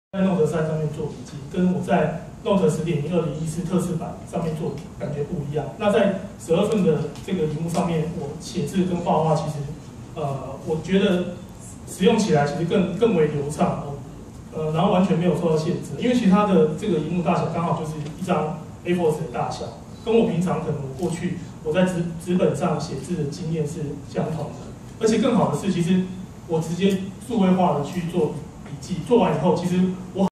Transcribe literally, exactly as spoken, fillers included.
在 Note 三上面做笔记，跟我在 Note 十点零二零一四特制版上面做感觉不一样。那在十二寸的这个荧幕上面，我写字跟画画其实，呃，我觉得使用起来其实更更为流畅哦，呃，然后完全没有受到限制，因为其实它的这个荧幕大小刚好就是一张 A 四 纸的大小，跟我平常可能我过去我在纸纸本上写字的经验是相同的。而且更好的是，其实我直接数位化的去做笔记，做完以后，其实我